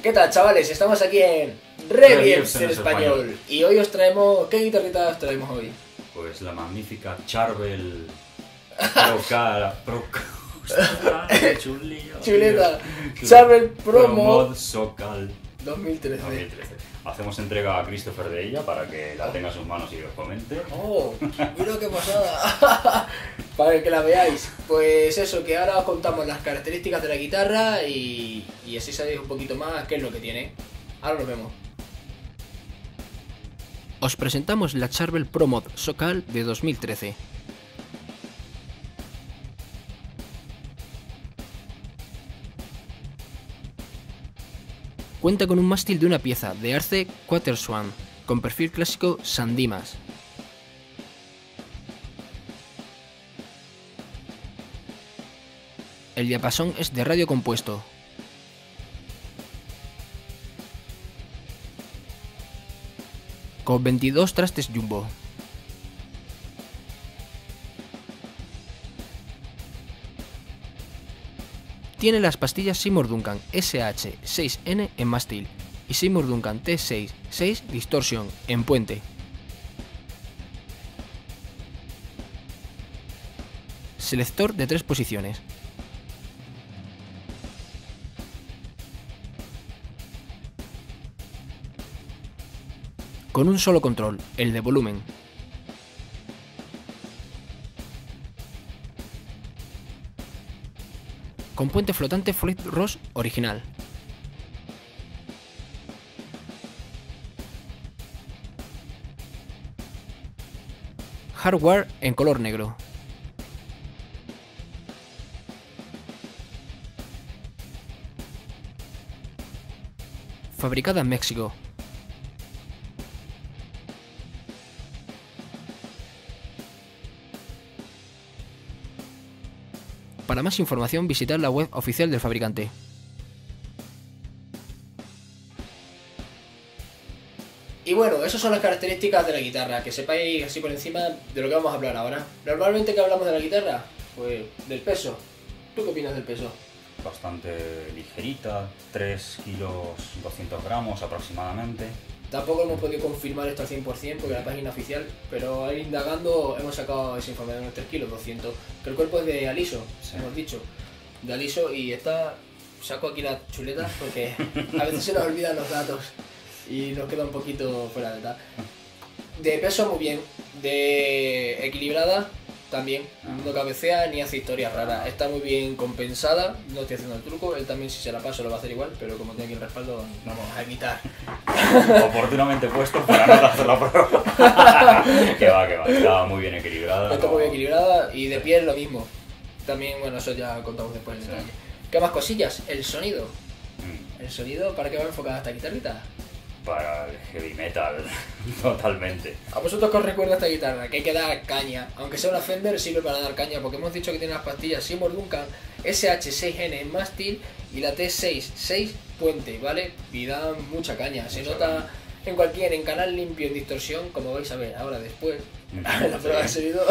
¿Qué tal, chavales? Estamos aquí en Reviews en español. Y hoy os traemos... ¿Qué guitarrita os traemos hoy? Pues la magnífica Charvel Chuleta. Charvel Pro Mod Socal 2013. Hacemos entrega a Christopher de ella para que la tenga en sus manos y os comente. ¡Oh! ¡Mira qué pasada! Para que la veáis. Pues eso, que ahora os contamos las características de la guitarra y así sabéis un poquito más qué es lo que tiene. Ahora nos vemos. Os presentamos la Charvel Pro Mod Socal de 2013. Cuenta con un mástil de una pieza de arce Quaterswan, con perfil clásico San Dimas. El diapasón es de radio compuesto. Con 22 trastes jumbo. Tiene las pastillas Seymour Duncan SH6N en mástil y Seymour Duncan T66 Distortion en puente. Selector de 3 posiciones. Con un solo control, el de volumen. Con puente flotante Floyd Rose original. Hardware en color negro. Fabricada en México. Para más información, visitad la web oficial del fabricante. Y bueno, esas son las características de la guitarra, que sepáis así por encima de lo que vamos a hablar ahora. Normalmente, ¿qué hablamos de la guitarra? Pues del peso. ¿Tú qué opinas del peso? Bastante ligerita, 3 kilos 200 gramos aproximadamente. Tampoco hemos podido confirmar esto al 100% porque la página oficial, pero ahí indagando hemos sacado esa información de 3 kilos 200, que el cuerpo es de aliso, sí. Hemos dicho, de aliso, y está, saco aquí la chuleta porque a veces se nos olvidan los datos y nos queda un poquito fuera de tal. De peso muy bien, de equilibrada también, no cabecea ni hace historias raras, está muy bien compensada, no estoy haciendo el truco, él también si se la paso lo va a hacer igual, pero como tiene aquí el respaldo vamos a evitar. Oportunamente puesto para no hacer la prueba. que va, está muy bien equilibrada. Está muy bien equilibrada y de piel lo mismo. También, bueno, eso ya contamos después en detalle. ¿Qué más cosillas? El sonido. ¿El sonido para qué va enfocada esta guitarrita? Para el heavy metal, totalmente. ¿A vosotros qué os recuerda esta guitarra? Que hay que dar caña. Aunque sea una Fender, sirve para dar caña, porque hemos dicho que tiene las pastillas Seymour Duncan SH6N en mástil y la T66 puente, ¿vale? Y dan mucha caña. Se nota en canal limpio, en distorsión, como vais a ver ahora después, en la prueba de sonido.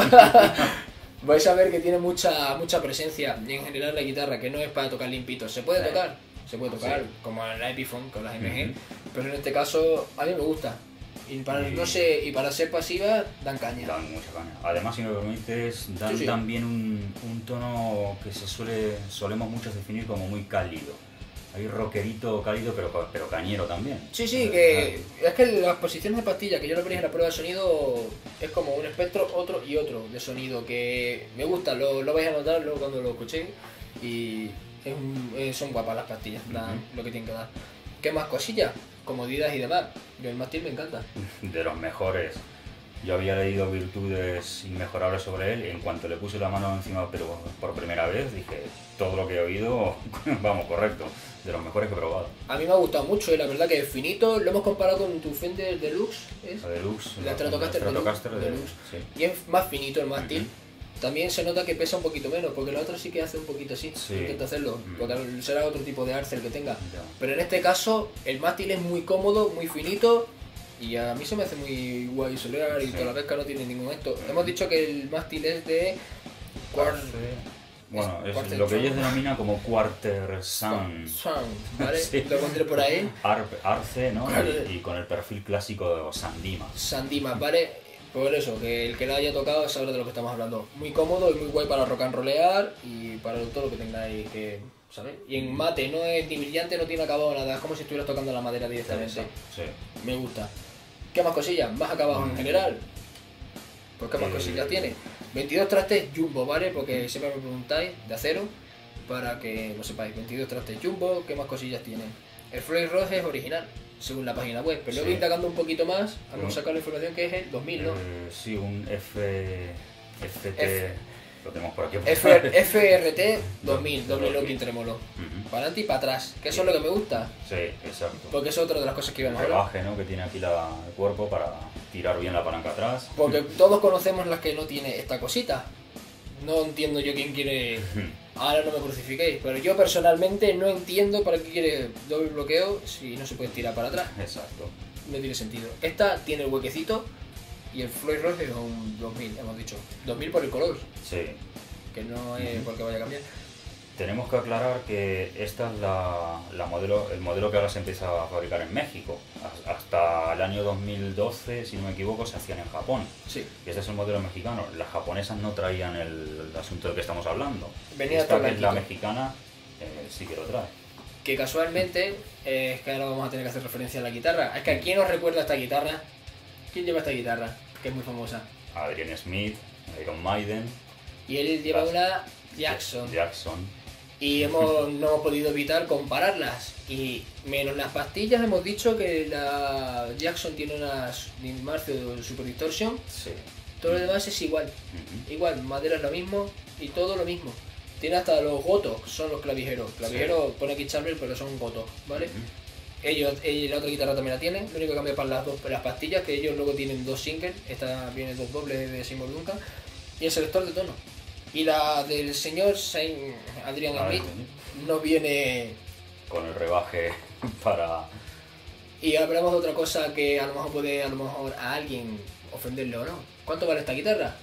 Vais a ver que tiene mucha presencia y en general la guitarra, que no es para tocar limpito. ¿Se puede tocar? Se puede tocar, sí, como en la Epiphone con las MG, pero en este caso a mí me gusta. Y para, no sé, y para ser pasiva dan caña. Dan mucha caña. Además, si me permites, dan también un tono que solemos muchos definir como muy cálido. Hay rockerito cálido, pero cañero también. Sí, que es que las posiciones de pastilla que yo lo veréis en la prueba de sonido es como un espectro, otro y otro de sonido que me gusta, lo vais a notar luego cuando lo escuchéis y son guapas las pastillas, dan lo que tienen que dar. ¿Qué más cosillas? Comodidad y demás. Yo el mástil me encanta. De los mejores. Yo había leído virtudes inmejorables sobre él y en cuanto le puse la mano encima, pero por primera vez, dije, todo lo que he oído, vamos, correcto, de los mejores que he probado. A mí me ha gustado mucho, la verdad que es finito, lo hemos comparado con tu Fender Deluxe, ¿es? La Deluxe. La Stratocaster Deluxe. Sí. Y es más finito el mástil. También se nota que pesa un poquito menos, porque el otro sí que hace un poquito así, intenta hacerlo, porque será otro tipo de arce el que tenga. Pero en este caso, el mástil es muy cómodo, muy finito, y a mí se me hace muy guay solear y toda la pesca no tiene ningún esto. Hemos dicho que el mástil es de Bueno, es Quarter lo que ellos sound. denominan como quarter sound. Sound, ¿vale? Sí. Lo encontré por ahí. Arce, ¿no? Quarter- Y con el perfil clásico de Sandima. Sandima, ¿vale? Por eso, que el que lo haya tocado sabrá de lo que estamos hablando. Muy cómodo y muy guay para rock and rollear y para todo lo que tengáis que, ¿sabes? Y en mate, no es ni brillante, no tiene acabado nada, es como si estuvieras tocando la madera directamente. Sí. Me gusta. ¿Qué más cosillas? ¿Más acabados en general? Pues qué más cosillas tiene. 22 trastes jumbo, ¿vale? Porque siempre me preguntáis, de acero, para que lo sepáis. 22 trastes jumbo, ¿qué más cosillas tiene? El Floyd Rose es original, según la página web, pero Sí. luego indagando un poquito más, Mm. hemos sacado la información que es el 2000, ¿no? Sí, un FT. F- Lo tenemos por aquí. FRT 2000, doble locking tremolo. Ujú. Para adelante y para atrás, que eso es lo que me gusta, Sí, exacto. porque es otra de las cosas que El íbamos a hablar. rebaje, ¿no? Que tiene aquí el cuerpo para tirar bien la palanca atrás. Porque todos conocemos las que no tiene esta cosita. No entiendo yo quién quiere. Ahora no me crucifiquéis, pero yo personalmente no entiendo para qué quiere doble bloqueo si no se puede tirar para atrás. Exacto. No tiene sentido. Esta tiene el huequecito y el Floyd Rose es un 2000, hemos dicho. 2000 por el color, Sí. que no es porque vaya a cambiar. Tenemos que aclarar que esta es el modelo que ahora se empieza a fabricar en México. Hasta el año 2012, si no me equivoco, se hacían en Japón. Sí. Y este es el modelo mexicano. Las japonesas no traían el asunto del que estamos hablando. Venía Esta, todo que es la blanquito. mexicana, sí que lo trae. Que casualmente es que ahora vamos a tener que hacer referencia a la guitarra. Es que ¿a quién os recuerda esta guitarra? ¿Quién lleva esta guitarra? Que es muy famosa. Adrian Smith, Iron Maiden, Y él lleva Las- una Jackson. Jackson. Y no hemos podido evitar compararlas. Y menos las pastillas hemos dicho que la Jackson tiene unas Marcio Super Distortion. Sí. Todo lo demás es igual. Ujú. Igual, madera es lo mismo y todo lo mismo. Tiene hasta los gotos, son los clavijeros. Clavijeros pone aquí Charvel, pero son gotos, ¿vale? Ujú. La otra guitarra también la tiene. Lo único que cambia para las pastillas, que ellos luego tienen dos singles. Esta viene dos dobles de Seymour Duncan. Y el selector de tono. Y la del señor Saint Adrian Smith no viene. Con el rebaje para... Y hablamos de otra cosa que a lo mejor puede a alguien ofenderle o no. ¿Cuánto vale esta guitarra?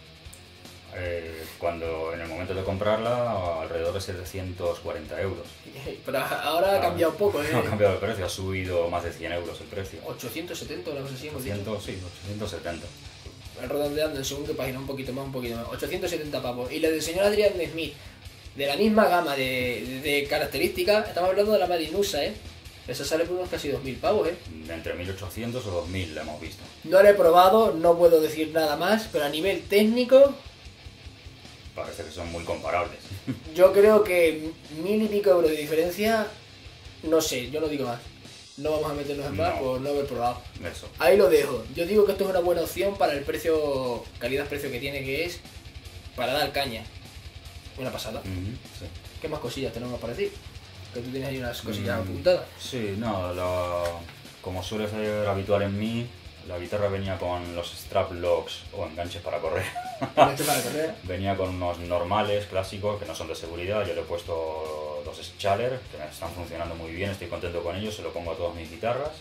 Cuando en el momento de comprarla, alrededor de 740 euros. Pero ahora ha cambiado un poco, ¿eh? No ha cambiado el precio, ha subido más de 100 euros el precio. 870 o algo así hemos dicho. 800, sí, 870. Redondeando en según qué página, un poquito más. 870 pavos. Y la del señor Adrian Smith, de la misma gama de características, estamos hablando de la Marinusa, ¿eh? Esa sale por unos casi 2000 pavos, ¿eh? Entre 1800 o 2000 la hemos visto. No la he probado, no puedo decir nada más, pero a nivel técnico, Parece que son muy comparables. yo creo que 1000 y pico euros de diferencia, no sé, yo no digo más. No vamos a meternos en más No. por no haber probado. Eso. Ahí lo dejo. Yo digo que esto es una buena opción para el precio, calidad-precio que tiene, que es para dar caña. Una pasada. Ujú, sí. ¿Qué más cosillas tenemos para decir? Que tú tienes ahí unas cosillas Mm. apuntadas. Sí, no, como suele ser habitual en mí, la guitarra venía con los strap locks o enganches para correr. Esto para correr. Venía con unos normales, clásicos, que no son de seguridad. Yo le he puesto dos Schaller, que están funcionando muy bien, estoy contento con ellos, se lo pongo a todas mis guitarras.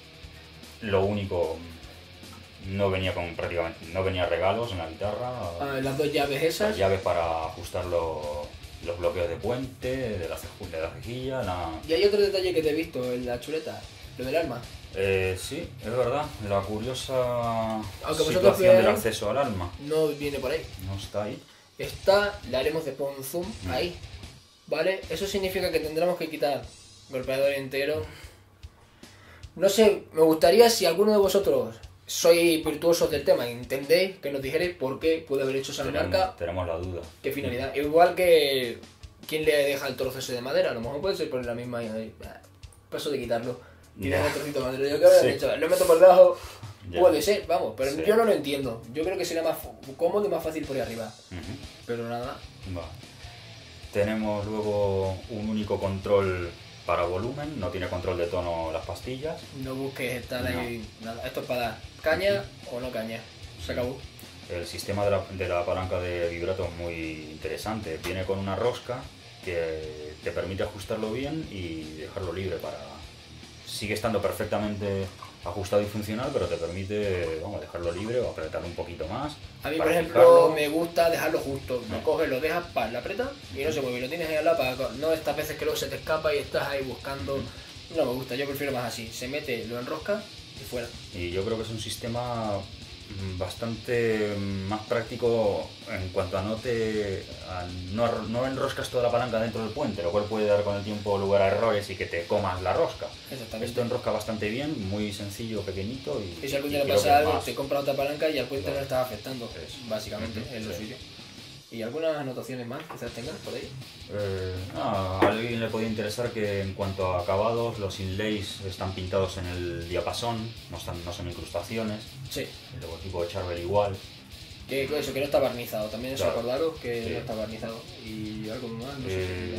Lo único, no venía no venía regalos en la guitarra. Las dos llaves esas. Las llaves para ajustar los bloqueos de puente, de la cejilla, Y hay otro detalle que te he visto en la chuleta, lo del arma. Sí, es verdad, la curiosa Aunque vosotros situación del veáis- acceso al alma. No viene por ahí. No está ahí. Esta le haremos después un zoom ahí. ¿Vale? Eso significa que tendremos que quitar golpeador entero. No sé, me gustaría si alguno de vosotros sois virtuosos del tema y entendéis que nos dijerais por qué puede haber hecho esa marca, Tenemos la duda. qué finalidad. Igual que quién le deja el trozo ese de madera, a lo mejor puede ser por la misma ahí. Paso de quitarlo. Tienes Ya. el trocito de madera. Yo creo que Sí. dicho, lo meto por debajo. Ya. Puede ser, vamos, pero Sí. yo no lo entiendo. Yo creo que sería más cómodo y más fácil por ahí arriba. Ujú. Pero nada. Vale. Tenemos luego un único control para volumen, no tiene control de tono las pastillas. No busques estar ahí. Nada. Esto es para dar caña o no caña. Se acabó. El sistema de la palanca de vibrato es muy interesante. Viene con una rosca que te permite ajustarlo bien y dejarlo libre para... Sigue estando perfectamente ajustado y funcional, pero te permite, vamos, dejarlo libre o apretar un poquito más. A mí, por para ejemplo, fijarlo. me gusta dejarlo justo. Lo coges, lo dejas, lo apretas y no se mueve. Lo tienes ahí al lado para no estas veces que luego se te escapa y estás ahí buscando. No me gusta, yo prefiero más así. Se mete, lo enrosca y fuera. Y yo creo que es un sistema bastante más práctico en cuanto a no enroscas toda la palanca dentro del puente, lo cual puede dar con el tiempo lugar a errores y que te comas la rosca. Exactamente. Esto enrosca bastante bien, muy sencillo, pequeñito y Y si algún día le creo que pasa es algo, más. te compra otra palanca y al puente no Claro. le estás afectando. Eso. Básicamente, es lo Sí. suyo. ¿Y algunas anotaciones más quizás tengas por ahí? A alguien le podía interesar que en cuanto a acabados, los inlays están pintados en el diapasón, no son incrustaciones. Sí. El logotipo de Charvel igual. Que eso, que no está barnizado. También eso Claro. acordaros que Sí. no está barnizado. Y algo más, no sé Eh,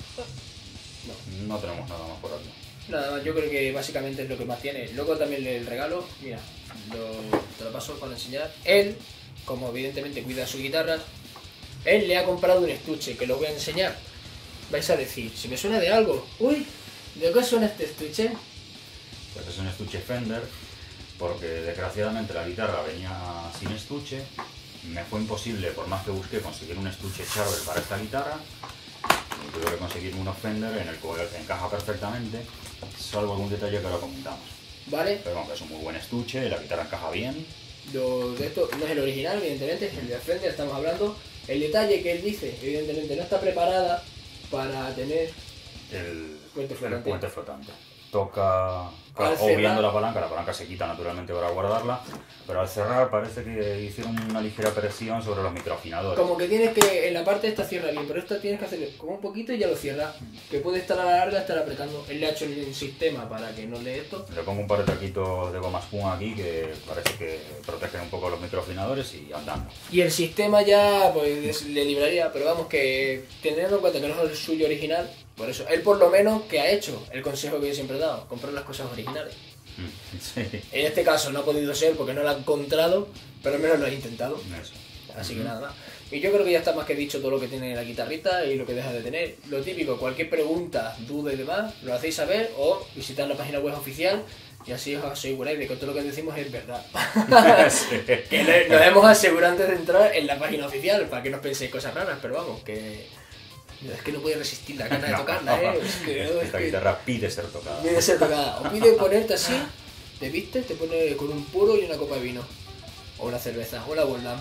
si No tenemos nada más por aquí. nada más, yo creo que básicamente es lo que más tiene. Luego también el regalo, mira, te lo paso para enseñar. Él, como evidentemente cuida su guitarra, él le ha comprado un estuche que lo voy a enseñar. Vais a decir, si me suena de algo, uy, ¿de qué suena este estuche? Pues es un estuche Fender, porque desgraciadamente la guitarra venía sin estuche. Me fue imposible, por más que busqué, conseguir un estuche Charvel para esta guitarra. Y tuve que conseguir unos Fender en el cual encaja perfectamente, salvo algún detalle que ahora comentamos. ¿Vale? Pero bueno, que es un muy buen estuche, la guitarra encaja bien. De esto no es el original, evidentemente, es el de Fender, estamos hablando. El detalle que él dice, evidentemente, no está preparada para tener El puente flotante. puente flotante. Toca, Al claro, cerrar- obviando la palanca se quita naturalmente para guardarla, pero al cerrar parece que hicieron una ligera presión sobre los microafinadores. Como que tienes que, en la parte esta cierra bien, pero esta tienes que hacer como un poquito y ya lo cierra. Que puede estar a la larga, estar apretando. Él le ha hecho el sistema para que no le esto. Le pongo un par de taquitos de goma espuma aquí que parece que protegen un poco los microafinadores y andando. Y el sistema ya, pues, le libraría, pero vamos, que teniendo en cuenta que no es el suyo original, por eso, él por lo menos, que ha hecho? El consejo que yo siempre he dado, comprar las cosas originales. Sí, En este caso no ha podido ser porque no lo ha encontrado, pero al menos lo ha intentado. eso. Así que nada más. Y yo creo que ya está más que dicho todo lo que tiene la guitarrita y lo que deja de tener. Lo típico, cualquier pregunta, duda y demás, lo hacéis saber o visitar la página web oficial y así os aseguráis de que todo lo que decimos es verdad. Sí. Que nos hemos asegurado antes de entrar en la página oficial para que no os penséis cosas raras, pero vamos, que es que no voy a resistir la gana de tocarla, Es que, Esta guitarra pide ser tocada. pide ser tocada. O pide ponerte así, te vistes, te pone con un puro y una copa de vino. O una cerveza, o una Boldam.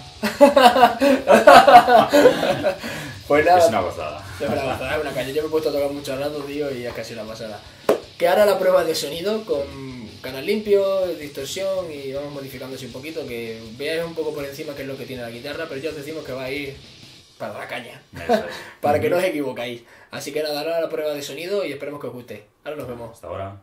Pues nada. Es una gozada. Es una pasada, es una caña. Yo me he puesto a tocar mucho rato, tío, y es casi una pasada. Que ahora la prueba de sonido con canal limpio, distorsión y vamos modificándose un poquito, que veáis un poco por encima qué es lo que tiene la guitarra, pero ya os decimos que va a ir para la caña. Eso es. Para que no os equivocáis. Así que nada, ahora la prueba de sonido y esperemos que os guste. Ahora nos vemos. Hasta ahora.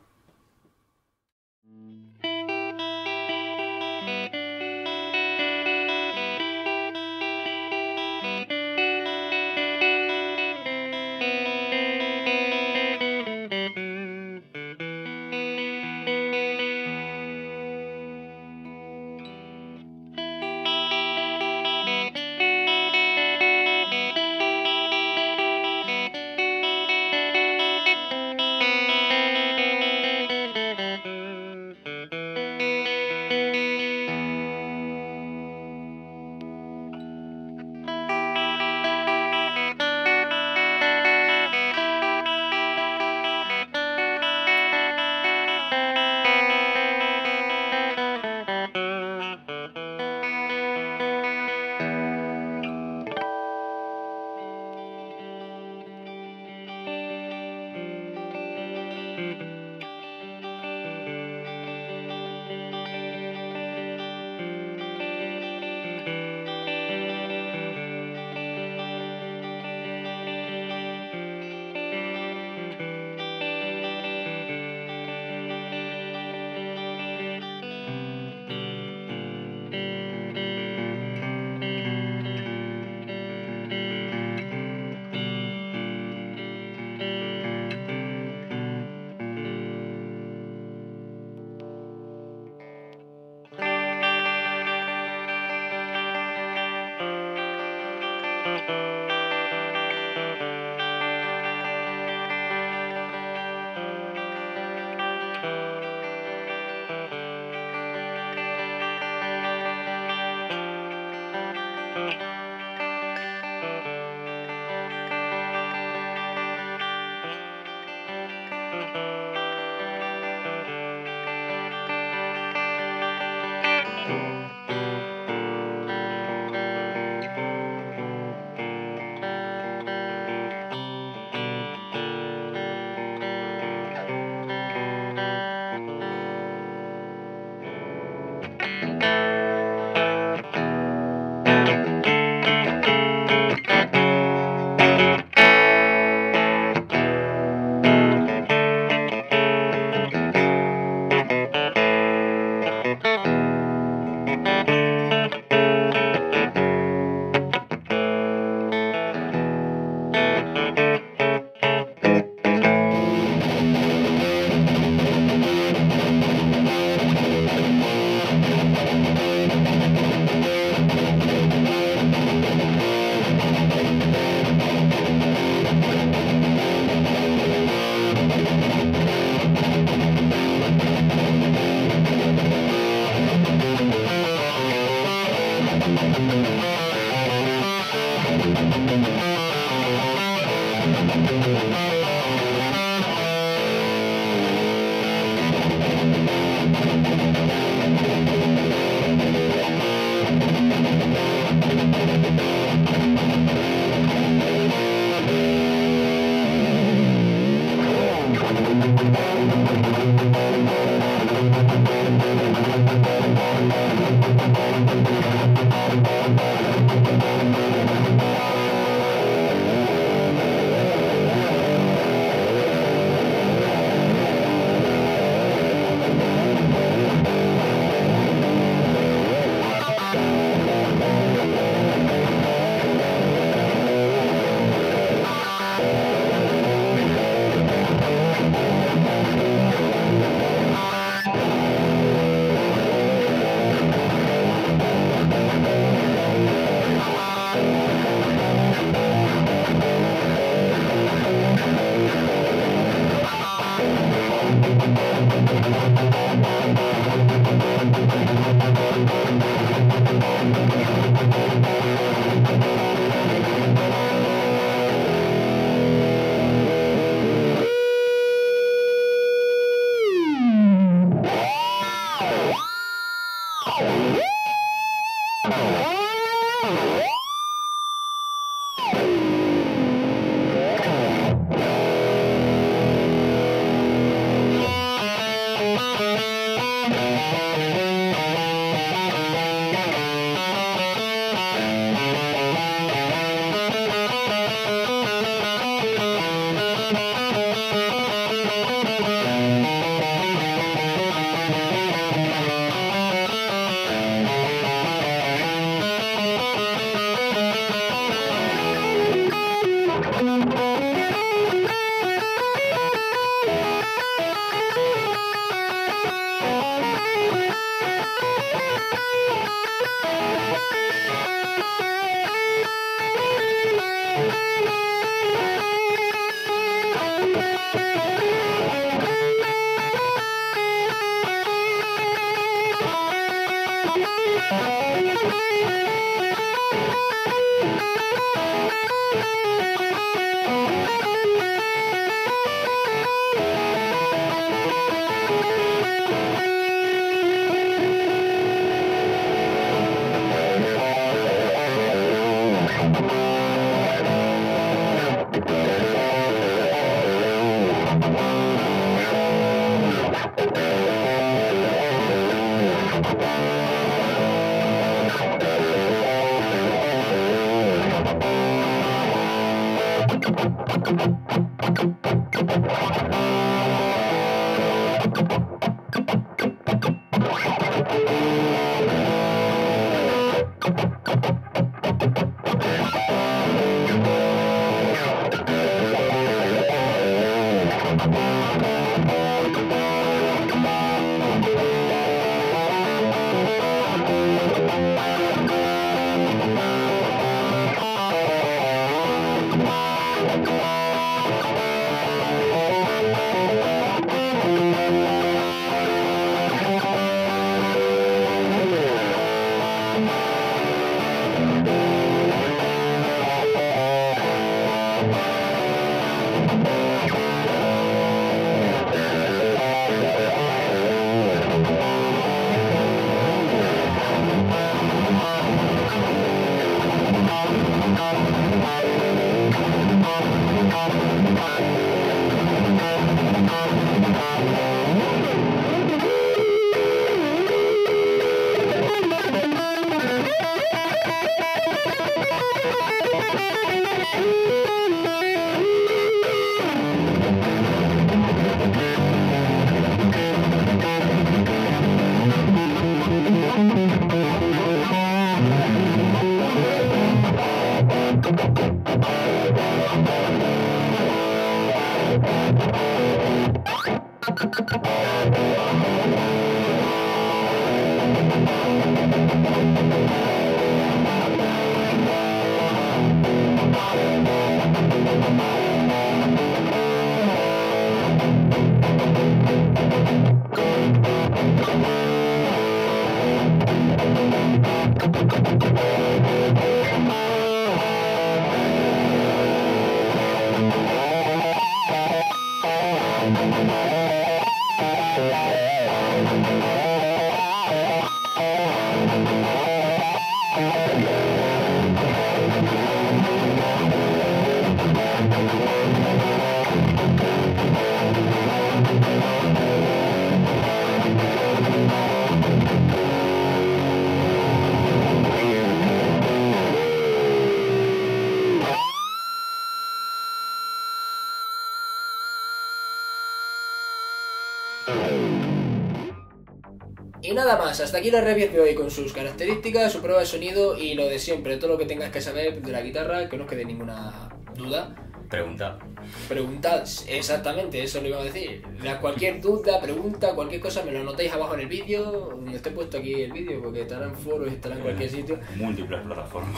Y nada más, hasta aquí la review de hoy con sus características, su prueba de sonido y lo de siempre, todo lo que tengas que saber de la guitarra, que no os quede ninguna duda. Pregunta. Preguntad, exactamente, eso lo iba a decir. Cualquier duda, pregunta, cualquier cosa, me lo anotáis abajo en el vídeo, donde esté puesto aquí el vídeo, porque estará en foros, estará en cualquier sitio. Múltiples plataformas.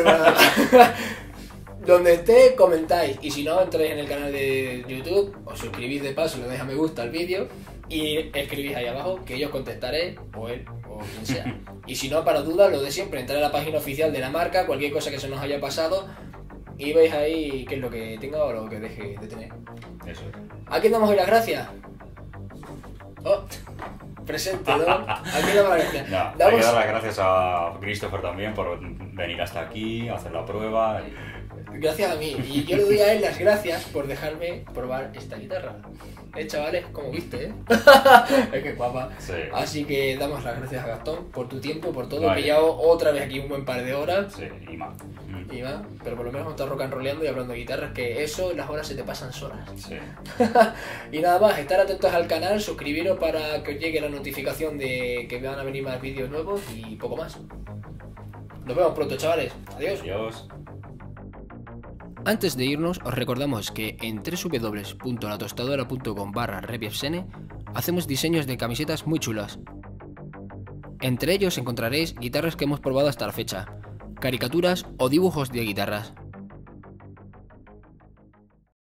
Donde esté, comentáis. Y si no, entráis en el canal de YouTube, os suscribís de paso, le dais a me gusta al vídeo y escribís ahí abajo que yo os contestaré, o él, o quien sea. Y si no, para dudas, lo de siempre, entrar a la página oficial de la marca, cualquier cosa que se nos haya pasado, y veis ahí qué es lo que tenga o lo que deje de tener. Eso es. ¿A quién damos hoy las gracias? Oh, presente, ¿no? ¿A quién damos las gracias? No, hay que dar las gracias a Christopher también por venir hasta aquí, hacer la prueba. Gracias a mí. Y yo le doy a él las gracias por dejarme probar esta guitarra. Chavales, como viste, Es que guapa. Sí. Así que damos las gracias a Gastón por tu tiempo, por todo. Vale. He pillado otra vez aquí un buen par de horas. Sí, y más. Y más, pero por lo menos estás rock and rollando y hablando de guitarras, que eso, las horas se te pasan solas. Sí. Y nada más, estar atentos al canal, suscribiros para que os llegue la notificación de que van a venir más vídeos nuevos y poco más. Nos vemos pronto, chavales. Adiós. Adiós. Antes de irnos, os recordamos que en www.latostadora.com/reviewsene hacemos diseños de camisetas muy chulas. Entre ellos encontraréis guitarras que hemos probado hasta la fecha, caricaturas o dibujos de guitarras.